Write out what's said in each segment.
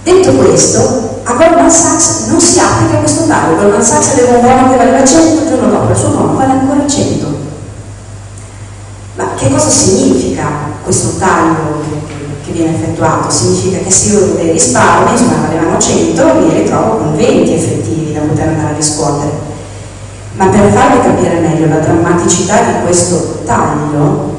Detto questo, a Goldman Sachs non si applica questo taglio. Goldman Sachs aveva un buono che valeva 100, il giorno dopo il suo buono vale ancora 100. Ma che cosa significa questo taglio che viene effettuato? Significa che se io dei risparmi, insomma, valevano 100, mi ritrovo con 20 effettivi da poter andare a riscuotere. Ma per farvi capire meglio la drammaticità di questo taglio,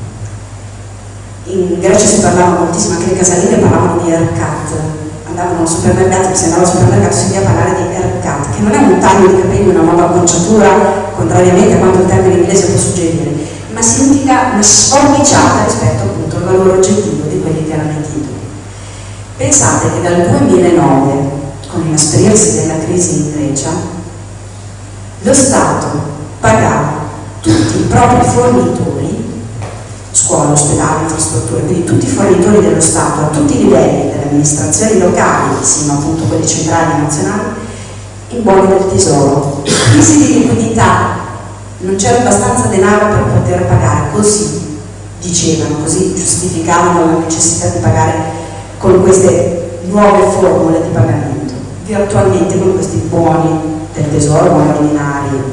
in Grecia si parlava moltissimo, anche le casalinghe parlavano di haircut, andavano al supermercato, se andavo al supermercato si sentiva parlare di haircut, che non è un taglio di capelli, una nuova acconciatura, contrariamente a quanto il termine inglese può suggerire, ma significa una sforbiciata rispetto appunto al valore oggettivo di quelli che erano i titoli. Pensate che dal 2009, con l'inasperirsi della crisi in Grecia, lo Stato pagava tutti i propri fornitori, scuole, ospedali, infrastrutture, quindi tutti i fornitori dello Stato a tutti i livelli delle amministrazioni locali, sino appunto quelli centrali e nazionali, in buoni del tesoro. Crisi di liquidità, non c'era abbastanza denaro per poter pagare, così dicevano, così giustificavano la necessità di pagare con queste nuove formule di pagamento, virtualmente con questi buoni del tesoro, buoni ordinari.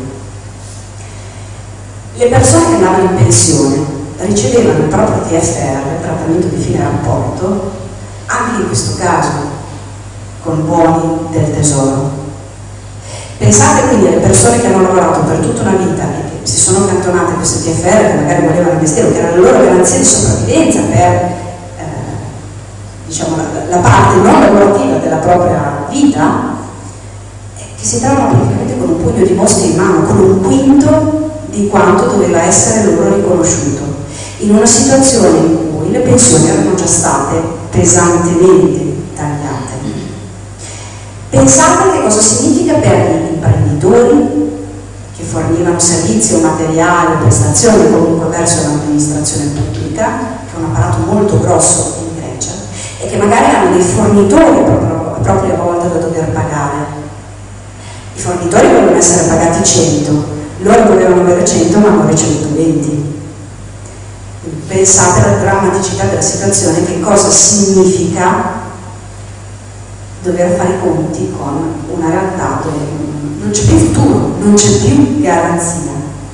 Le persone che andavano in pensione ricevevano il proprio TFR, il trattamento di fine rapporto, anche in questo caso con buoni del tesoro. Pensate quindi alle persone che hanno lavorato per tutta una vita e che si sono accantonate questo TFR, che magari volevano investire, che era la loro garanzia di sopravvivenza per diciamo, la parte non lavorativa della propria vita, che si trovano praticamente con un pugno di mosche in mano, con un quinto di quanto doveva essere loro riconosciuto, in una situazione in cui le pensioni erano già state pesantemente tagliate. Pensate che cosa significa per gli imprenditori che fornivano servizi o materiali o prestazioni comunque verso l'amministrazione pubblica, che è un apparato molto grosso in Grecia, e che magari hanno dei fornitori a propria volta da dover pagare. I fornitori dovevano essere pagati 100, loro dovevano avere 100 ma hanno ricevuto 20. Pensate alla drammaticità della situazione, che cosa significa dover fare i conti con una realtà dove non c'è più futuro, non c'è più garanzia.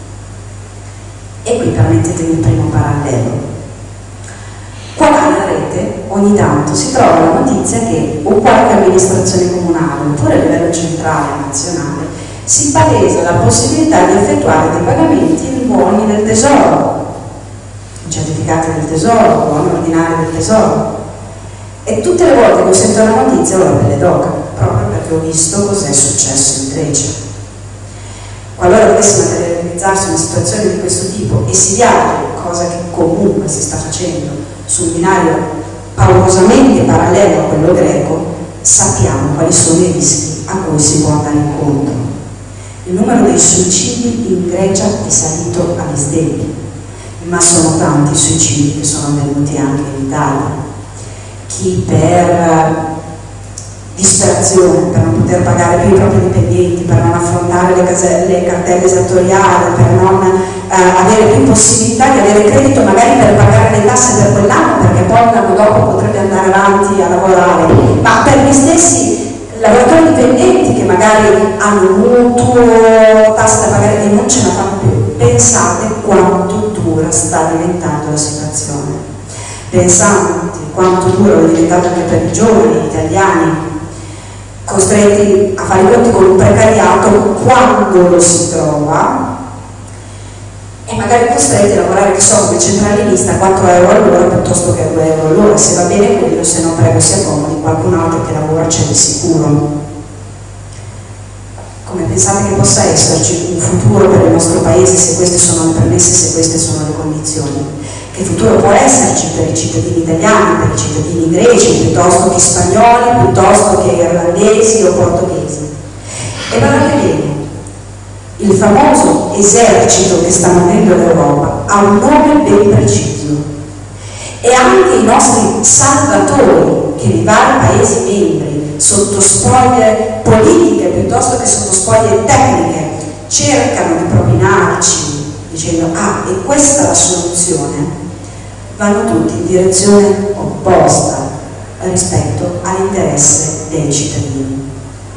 E qui permettetemi il primo parallelo. Qua nella rete ogni tanto si trova la notizia che o qualche amministrazione comunale oppure a livello centrale e nazionale si palesa la possibilità di effettuare dei pagamenti in buoni del tesoro, certificati del tesoro, buoni ordinari del tesoro, e tutte le volte che ho sentito la notizia ho la pelle d'oca, proprio perché ho visto cos'è successo in Grecia. Qualora dovesse materializzarsi una situazione di questo tipo e si viaggia, cosa che comunque si sta facendo, su un binario paurosamente parallelo a quello greco, sappiamo quali sono i rischi a cui si può andare incontro. Il numero dei suicidi in Grecia è salito alle stelle, ma sono tanti i suicidi che sono avvenuti anche in Italia. Chi per disperazione, per non poter pagare più i propri dipendenti, per non affrontare le cartelle esattoriali, per non avere più possibilità di avere credito magari per pagare le tasse per quell'anno, perché poi l'anno dopo potrebbe andare avanti a lavorare, ma per gli stessi lavoratori dipendenti che magari hanno mutuo, tasse da pagare, che non ce la fanno più. Pensate quanto dura sta diventando la situazione. Pensate quanto duro è diventato anche per i giovani italiani, costretti a fare i conti con un precariato quando lo si trova, e magari costretti a lavorare, che so, come centralinista 4 euro all'ora piuttosto che 2 euro all'ora. Se va bene quello, se no prego si accomodi, qualcun altro che lavora c'è di sicuro. Come pensate che possa esserci un futuro per il nostro paese se queste sono le premesse, se queste sono le condizioni? Che futuro può esserci per i cittadini italiani, per i cittadini greci, piuttosto che spagnoli, piuttosto che irlandesi o portoghesi? E guardate bene, il famoso esercito che sta muovendo l'Europa ha un nome ben preciso, e anche i nostri salvatori che nei vari Paesi membri, sotto spoglie politiche piuttosto che sotto spoglie tecniche, cercano di propinarci dicendo ah, e questa è la soluzione, vanno tutti in direzione opposta rispetto alle all'interesse dei cittadini.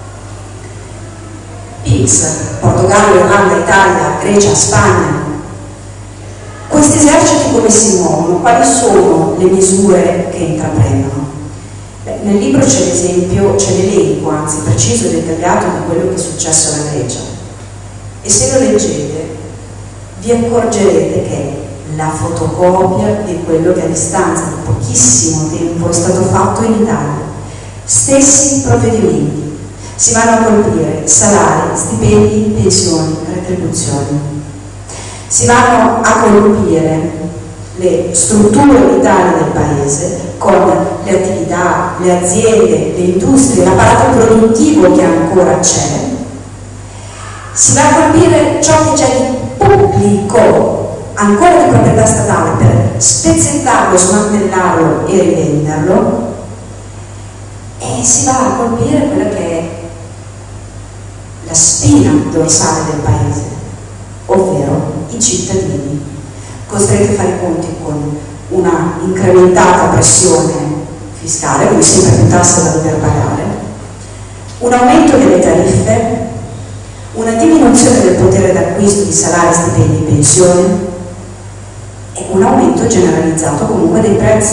PIGS, Portogallo, Irlanda, Italia, Grecia, Spagna. Questi eserciti come si muovono? Quali sono le misure che intraprendono? Nel libro c'è l'esempio, c'è l'elenco, anzi preciso e dettagliato di quello che è successo alla Grecia. E se lo leggete, vi accorgerete che la fotocopia di quello che a distanza di pochissimo tempo è stato fatto in Italia. Stessi provvedimenti. Si vanno a colpire salari, stipendi, pensioni, retribuzioni. Si vanno a colpire le strutture vitali del paese con le attività, le aziende, le industrie, l'apparato produttivo che ancora c'è. Si va a colpire ciò che c'è di pubblico, ancora di proprietà statale, per spezzettarlo, smantellarlo e rivenderlo, e si va a colpire quella che è la spina dorsale del paese, ovvero i cittadini, costretti a fare i conti con una incrementata pressione fiscale, quindi sempre più tasse da dover pagare, un aumento delle tariffe, una diminuzione del potere d'acquisto di salari, stipendi e pensioni e un aumento generalizzato comunque dei prezzi.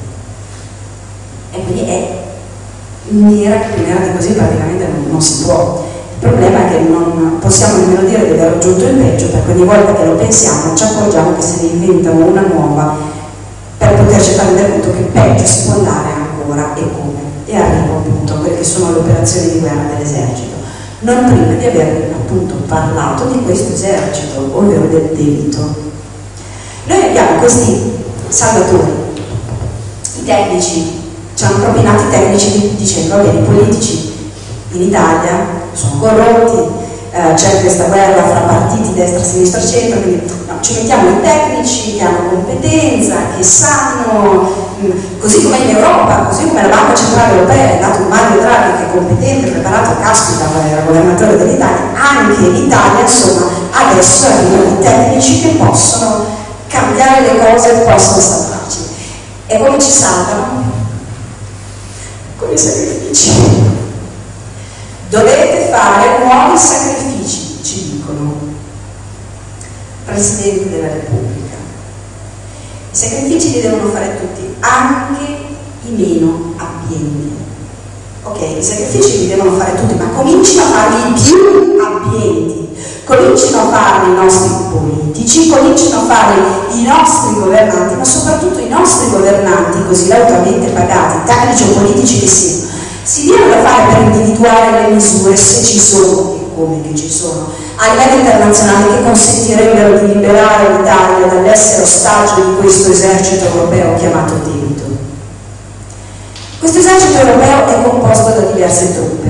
E quindi è nera, più nera di così praticamente non si può. Il problema è che non possiamo nemmeno dire di aver raggiunto il peggio, perché ogni volta che lo pensiamo ci accorgiamo che se ne inventano una nuova per poterci far rendere conto che peggio si può andare ancora e come. E arrivo appunto a quelle che sono le operazioni di guerra dell'esercito, non prima di aver appunto parlato di questo esercito, ovvero del debito. Noi abbiamo questi salvatori, i tecnici, ci hanno propinato i tecnici dicendo che i politici in Italia sono corrotti, c'è questa guerra fra partiti destra, sinistra, centro, quindi no, ci mettiamo i tecnici che hanno competenza, che sanno, così come in Europa, così come la Banca Centrale Europea è dato un Mario Draghi che è competente, preparato, caspita, era governatore dell'Italia, anche in Italia, insomma, adesso arrivano i tecnici che possono cambiare le cose e possono salvarci. E come ci salvano? Con i sacrifici. Dovete fare nuovi sacrifici, ci dicono. Presidente della Repubblica. I sacrifici li devono fare tutti, anche i meno abbienti. Ok, i sacrifici li devono fare tutti, ma comincino a farli i più abbienti. Comincino a farli i nostri politici, comincino a farli i nostri governanti, ma soprattutto i nostri governanti così lautamente pagati, tecnici o politici che siano. Si diano da fare per individuare le misure, se ci sono e come che ci sono, a livello internazionale, che consentirebbero di liberare l'Italia dall'essere ostaggio di questo esercito europeo chiamato debito. Questo esercito europeo è composto da diverse truppe.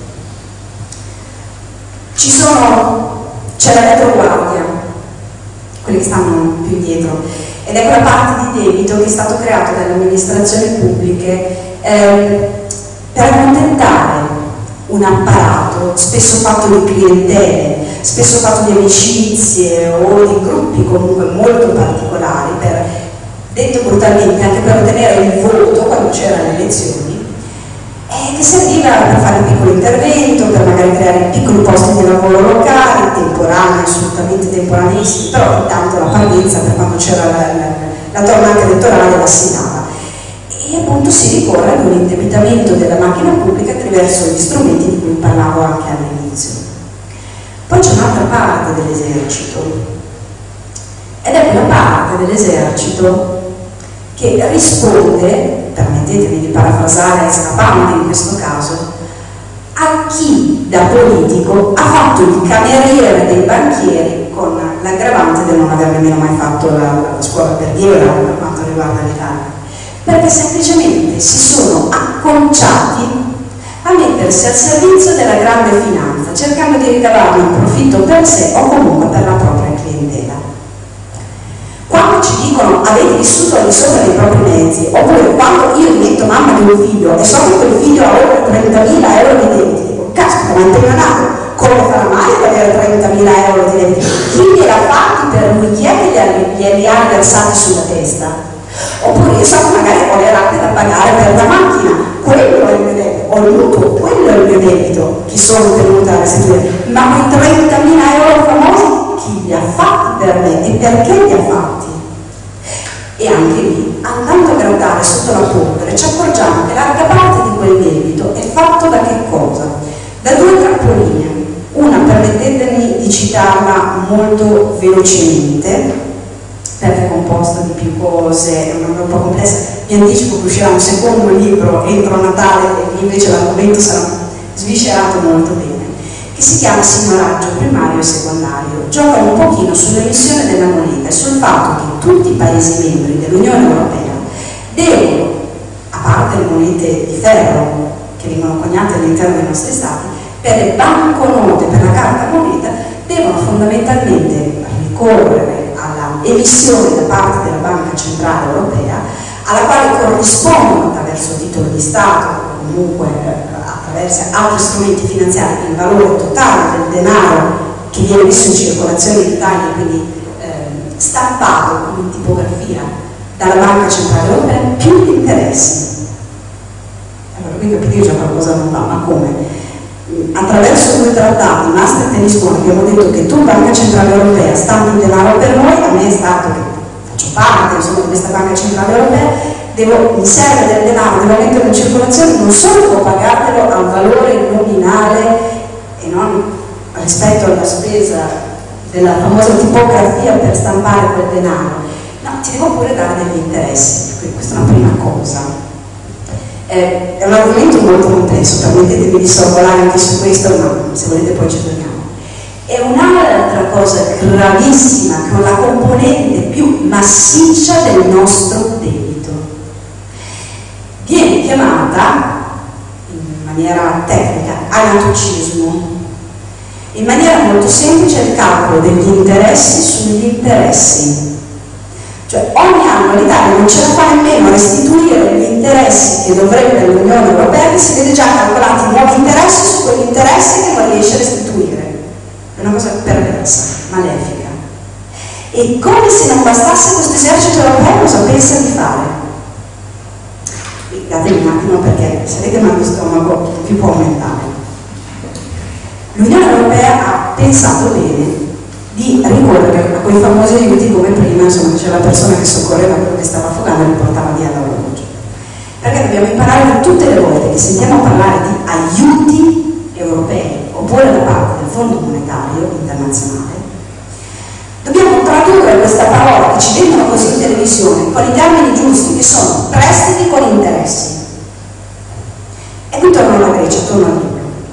C'è la retroguardia, quelli che stanno più indietro, ed è quella parte di debito che è stato creato dalle amministrazioni pubbliche per accontentare un apparato spesso fatto di clientele, spesso fatto di amicizie o di gruppi comunque molto particolari, detto brutalmente, anche per ottenere il voto quando c'erano le elezioni, che serviva per fare un piccolo intervento, per magari creare piccoli posti di lavoro locali, temporanei, assolutamente temporaneisti, però intanto la partenza per quando c'era la tornata elettorale la si dava. E appunto si ricorre ad un indebitamento della macchina pubblica attraverso gli strumenti di cui parlavo anche all'inizio. Poi c'è un'altra parte dell'esercito, ed è quella parte dell'esercito che risponde, permettetemi di parafrasare Scapante in questo caso, a chi da politico ha fatto il cameriere dei banchieri con l'aggravante del non aver nemmeno mai fatto la scuola alberghiera per quanto riguarda l'Italia, perché semplicemente si sono acconciati a mettersi al servizio della grande finanza, cercando di ricavare un profitto per sé o comunque per la propria clientela. Quando ci dicono avete vissuto al di sopra dei propri mezzi, oppure quando io divento mamma di un figlio e so che quel figlio ha oltre 30.000 euro di debiti, dico caspita, ma è impegnanato, come farà mai ad avere 30.000 euro di debiti? Chi li ha fatti per lui? Chi è che li ha versati sulla testa? Oppure io so che magari ho le rate da pagare per la macchina, quello è il mio debito. mutuo, quello è il mio debito, chi sono tenuta a restituire, ma quei 30.000 euro famosi chi li ha fatti per me e perché li ha fatti? E anche lì, andando a guardare sotto la polvere, ci accorgiamo che larga parte di quel debito è fatto da che cosa? Da due trappoline. Una, permettetemi di citarla molto velocemente, perché è composta di più cose, è un po' complessa. Vi anticipo che uscirà un secondo libro entro Natale e invece l'argomento sarà sviscerato molto bene, che si chiama Signoraggio primario e secondario. Gioca un pochino sull'emissione della moneta e sul fatto che tutti i Paesi membri dell'Unione Europea devono, a parte le monete di ferro che vengono coniate all'interno dei nostri stati, per le banconote, per la carta moneta, devono fondamentalmente ricorrere alla emissione da parte della Banca Centrale Europea, alla quale corrispondono attraverso titolo di Stato o comunque attraverso altri strumenti finanziari il valore totale del denaro che viene messo in circolazione in Italia, quindi stampato in tipografia dalla Banca Centrale Europea, più gli interessi. Allora qui capite già qualcosa non va, ma come? Attraverso due trattati, Maastricht e Lisbona, abbiamo detto che tu, Banca Centrale Europea, stampi denaro per noi, a me è stato che faccio parte insomma, di questa Banca Centrale Europea, mi serve del denaro, devo metterlo in circolazione, non solo devo pagartelo al valore nominale e non rispetto alla spesa della famosa tipografia per stampare quel denaro, no, ti devo pure dare degli interessi. Quindi questa è una prima cosa. È un argomento molto complesso, permettetemi di sorvolare anche su questo, ma se volete poi ci torniamo. È un'altra cosa gravissima, che è la componente più massiccia del nostro debito. Viene chiamata, in maniera tecnica, anatocismo. In maniera molto semplice il calcolo degli interessi sugli interessi. Cioè ogni anno l'Italia non ce la fa nemmeno a restituire gli interessi che dovrebbe l'Unione Europea, che si vede già calcolati nuovi interessi su quegli interessi che non riesce a restituire. È una cosa perversa, malefica. E come se non bastasse, questo esercito europeo cosa pensa di fare? Datemi un attimo perché sapete mal di stomaco vi può aumentare. L'Unione Europea ha pensato bene di ricorrere a quei famosi aiuti come prima, insomma, c'era la persona che soccorreva quello che stava affogando e li portava via l'orologio. Perché dobbiamo imparare tutte le volte che sentiamo parlare di aiuti europei oppure da parte del Fondo Monetario Internazionale, dobbiamo tradurre questa parola che ci vendono così in televisione con i termini giusti, che sono prestiti con interessi. E qui torno alla Grecia, torno al libro.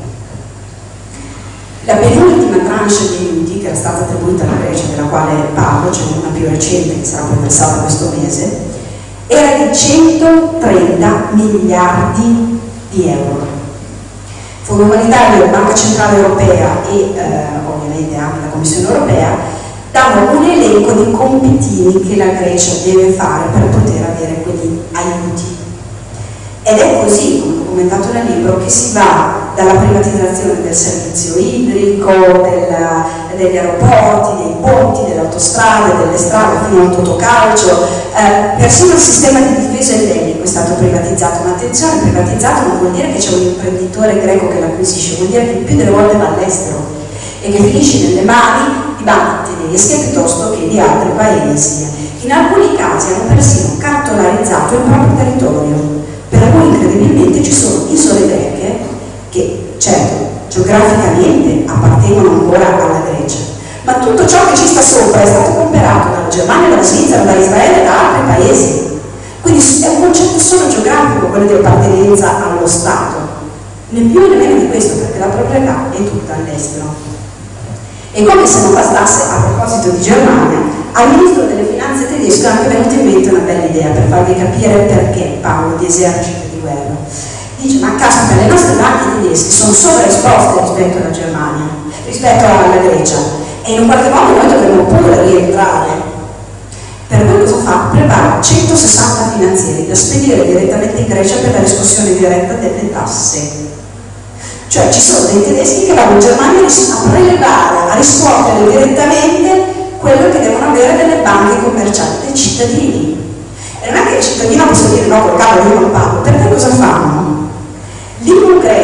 La penultima tranche di aiuti che era stata attribuita alla Grecia, della quale parlo, c'è una più recente che sarà poi versata questo mese, era di 130 miliardi di euro. Fondo Monetario, Banca Centrale Europea e ovviamente anche la Commissione Europea danno un elenco di compitini che la Grecia deve fare per poter avere quegli aiuti. Ed è così, come documentato nel libro, che si va dalla privatizzazione del servizio idrico, degli aeroporti, dei ponti, delle autostrade, delle strade, fino al totocalcio, persino il sistema di difesa ellenico è stato privatizzato. Ma attenzione, privatizzato non vuol dire che c'è un imprenditore greco che l'acquisisce, vuol dire che più delle volte va all'estero e che finisce nelle mani di banche tedesche piuttosto che di altri paesi. In alcuni casi hanno persino cartolarizzato il proprio territorio, per cui incredibilmente ci sono isole greche che certo geograficamente appartengono ancora alla Grecia, ma tutto ciò che ci sta sopra è stato comprato dalla Germania, dalla Svizzera, da Israele e da altri paesi. Quindi è un concetto solo geografico quello di appartenenza allo Stato, né più né meno di questo, perché la proprietà è tutta all'estero. E come se non bastasse, a proposito di Germania, al ministro delle finanze tedesco è anche venuta in mente una bella idea per farvi capire perché parlo di esercito di guerra. Dice, ma caspita, le nostre banche tedesche sono sovraesposte rispetto alla Germania, rispetto alla Grecia, e in un qualche modo noi dovremmo pure rientrare. Per cui cosa fa? Prepara 160 finanzieri da spedire direttamente in Grecia per la riscossione diretta delle tasse. Cioè ci sono dei tedeschi che vanno in Germania a prelevare, a riscuotere direttamente quello che devono avere delle banche commerciali dei cittadini. E non è che il cittadino possa dire no, col cavolo io non pago, perché cosa fanno? L'IMU greco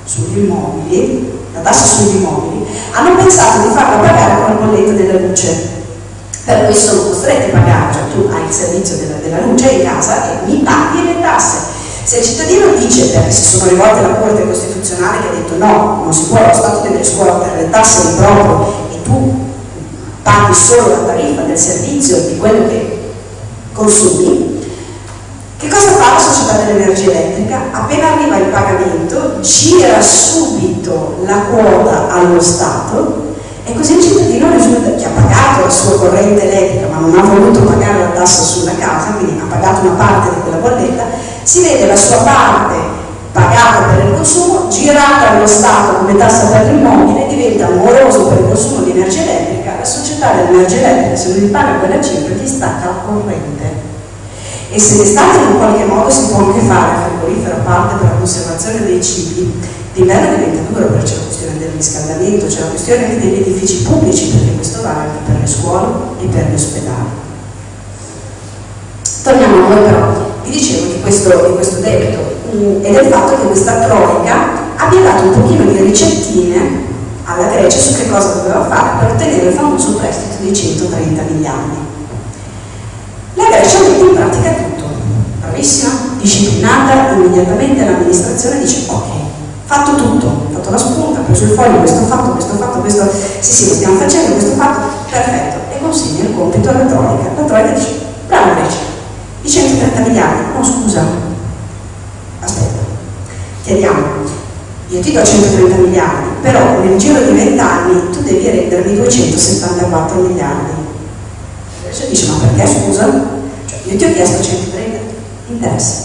sugli immobili, la tassa sugli immobili, hanno pensato di farla pagare con la bolletta della luce. Per cui sono costretti a pagare, cioè tu hai il servizio della luce in casa e mi paghi le tasse. Se il cittadino dice, perché si sono rivolte alla Corte Costituzionale che ha detto no, non si può, lo Stato deve riscuotere le tasse di proprio e tu paghi solo la tariffa del servizio di quello che consumi, che cosa fa la società dell'energia elettrica? Appena arriva il pagamento, gira subito la quota allo Stato e così il cittadino risulta che ha pagato la sua corrente elettrica ma non ha voluto pagare la tassa sulla casa, quindi ha pagato una parte di quella bolletta, si vede la sua parte pagata per il consumo, girata allo Stato come tassa per l'immobile, diventa moroso per il consumo di energia elettrica, la società dell'energia elettrica se non gli paga quella cifra gli stacca la corrente. E se l'estate in qualche modo si può anche fare frigorifero a parte per la conservazione dei cibi, d'inverno diventa duro perché c'è la questione del riscaldamento, c'è la questione anche degli edifici pubblici, perché questo vale anche per le scuole e per gli ospedali. Torniamo a noi però, vi dicevo di questo debito e del fatto che questa troica abbia dato un pochino di ricettine alla Grecia su che cosa doveva fare per ottenere il famoso prestito di 130 miliardi. La Grecia mette in pratica tutto, bravissima, disciplinata, immediatamente l'amministrazione dice ok, fatto tutto, ho fatto la spunta, ho preso il foglio, questo fatto, questo, sì, lo stiamo facendo, questo fatto, perfetto, e consegna il compito alla troica. La troica dice, brava Grecia, i 130 miliardi, no scusa, aspetta, chiediamo, io ti do 130 miliardi, però nel giro di 20 anni tu devi rendermi 274 miliardi. Adesso dice, ma perché scusa? Cioè, io ti ho chiesto 130, interessa.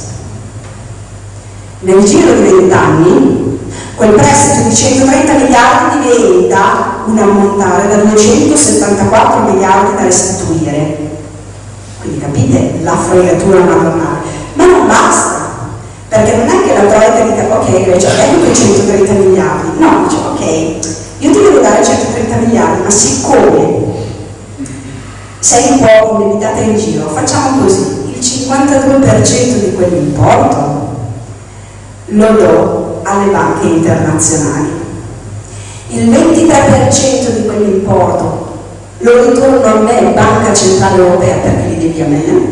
Nel giro di 20 anni, quel prestito di 130 miliardi diventa un ammontare da 274 miliardi da restituire. Quindi capite la fregatura madornale. Ma non basta, perché non è che la troica dica, ok, Grecia, ecco i 130 miliardi. No, dice, ok, io ti devo dare 130 miliardi, ma siccome sei un po' indebitata in giro, facciamo così, il 52% di quell'importo lo do alle banche internazionali, il 23% di quell'importo lo ritorno a me, Banca Centrale Europea, perché li devi a me,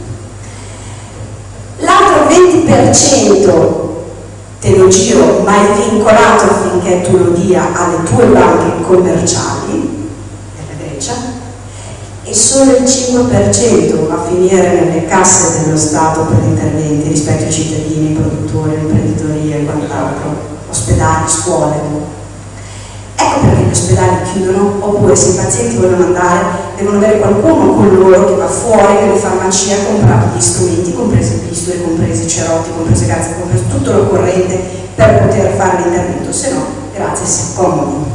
l'altro 20% te lo giro ma è vincolato affinché tu lo dia alle tue banche commerciali della Grecia, e solo il 5% va a finire nelle casse dello Stato per gli interventi rispetto ai cittadini, produttori, imprenditoria e quant'altro, ospedali, scuole. Ecco perché gli ospedali chiudono, oppure se i pazienti vogliono andare devono avere qualcuno con loro che va fuori nelle farmacie a comprare gli strumenti, compresi bisturi, compresi cerotti, comprese calze, compreso tutto l'occorrente per poter fare l'intervento, se no, grazie, si accomodi.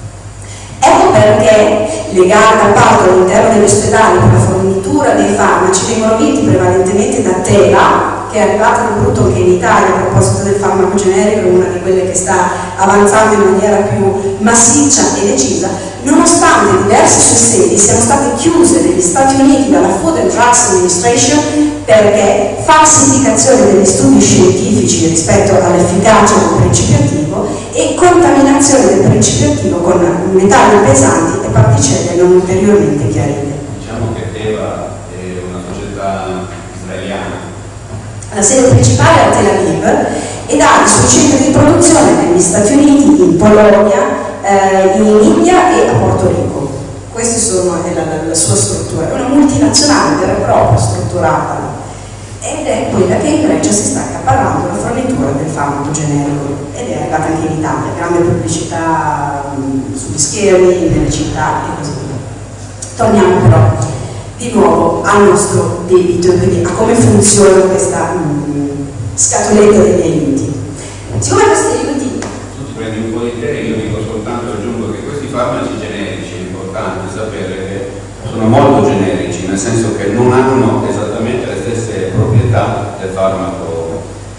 Ecco perché le gare d'appalto all'interno degli ospedali per la fornitura dei farmaci vengono vinti prevalentemente da Teva, che è arrivata di brutto anche in Italia a proposito del farmaco generico, una di quelle che sta avanzando in maniera più massiccia e decisa, nonostante diverse sue sedi siano state chiuse negli Stati Uniti dalla Food and Drugs Administration perché falsificazione degli studi scientifici rispetto all'efficacia del principio attivo e contaminazione del principio attivo con metalli pesanti e particelle non ulteriormente chiarite. Diciamo che Teva è una società israeliana. La sede principale è a Tel Aviv ed ha i suoi centri di produzione negli Stati Uniti, in Polonia, in India e a Porto Rico. Questa sono la sua struttura, è una multinazionale vera e propria strutturata ed è quella che in Grecia si sta accaparrando la fornitura del farmaco generico ed è arrivata anche in Italia, grande pubblicità sugli schermi, nelle città e così via. Torniamo però di nuovo al nostro debito e quindi a come funziona questa scatoletta degli aiuti. Siccome questi aiuti... Tu ti prendi un po' di te, io dico soltanto, aggiungo che questi farmaci generici, è importante sapere che sono molto generici, nel senso che non hanno esattamente le stesse proprietà del farmaco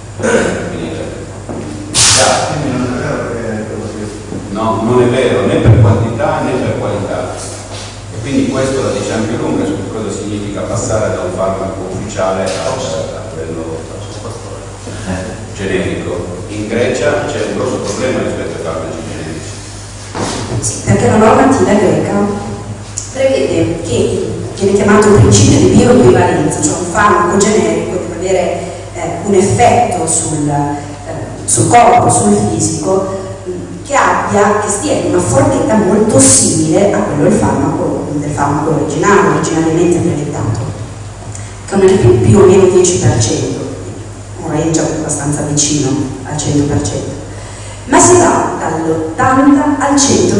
finito. Quindi non è vero che è così. No, non è vero, né per quantità né per qualità. Quindi questo la dice anche lunga su cosa significa passare da un farmaco ufficiale a quello generico. In in Grecia c'è un grosso problema rispetto ai farmaci generici. Sì, perché la normativa greca prevede che viene chiamato il principio di bioequivalenza, cioè un farmaco generico deve avere un effetto sul corpo, sul fisico, che stia in una forchetta molto simile a quello del farmaco originariamente brevettato, che non è più o meno 10%, un range abbastanza vicino al 100%, ma si va dall'80 al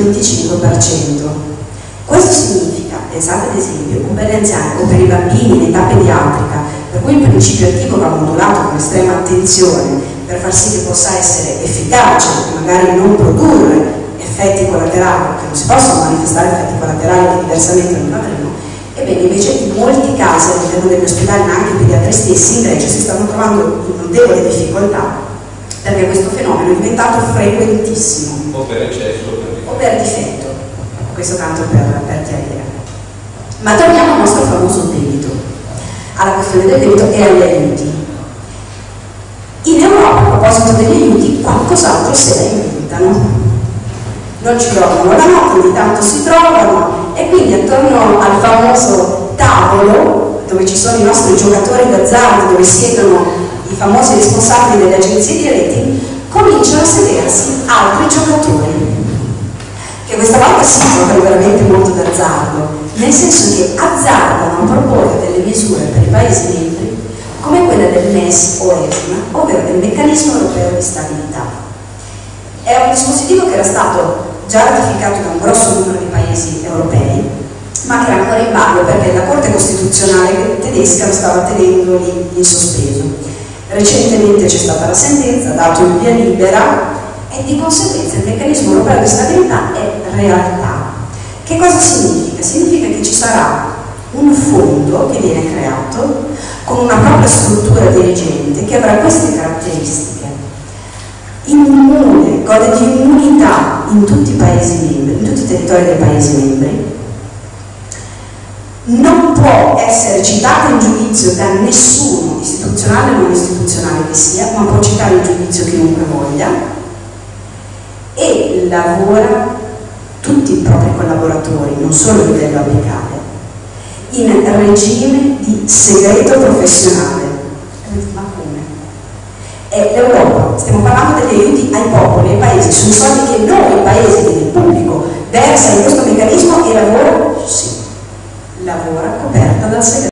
125%. Questo significa, pensate ad esempio, o per gli anziani o per i bambini in età pediatrica, per cui il principio attivo va modulato con estrema attenzione per far sì che possa essere efficace e magari non produrre effetti collaterali, che non si possono manifestare effetti collaterali che diversamente non avremo. Ebbene, invece in molti casi all'interno degli ospedali, ma anche i pediatri stessi in Grecia, si stanno trovando in notevole difficoltà perché questo fenomeno è diventato frequentissimo. O per eccesso o per difetto. Questo tanto per chiarire. Ma torniamo al nostro famoso debito, alla questione del debito e agli aiuti. In Europa, a proposito degli aiuti, qualcos'altro se la inventano. Non ci dormono la notte, ogni tanto si trovano, e quindi attorno al famoso tavolo, dove ci sono i nostri giocatori d'azzardo, dove siedono i famosi responsabili delle agenzie di rating, cominciano a sedersi altri giocatori, che questa volta si giocano veramente molto d'azzardo, nel senso che azzardano a proporre delle misure per i Paesi membri come quella del MES o ESMA, ovvero del meccanismo europeo di stabilità. È un dispositivo che era stato già ratificato da un grosso numero di Paesi europei, ma che era ancora in ballo perché la Corte Costituzionale tedesca lo stava tenendo lì in sospeso. Recentemente c'è stata la sentenza, ha dato il via libera, e di conseguenza il meccanismo europeo di stabilità è realtà. Che cosa significa? Significa che ci sarà un fondo che viene creato con una propria struttura dirigente che avrà queste caratteristiche: immune, gode di immunità in tutti i Paesi membri, in tutti i territori dei Paesi membri, non può essere citato in giudizio da nessuno, istituzionale o non istituzionale che sia, ma può citare in giudizio chiunque voglia, e lavora tutti i propri collaboratori, non solo a livello apicale, in regime di segreto professionale. Ma come? È l'Europa, stiamo parlando degli aiuti ai popoli, ai paesi, sui soldi che noi, paesi, il pubblico, versa in questo meccanismo e lavora, sì, lavora coperta dal segreto.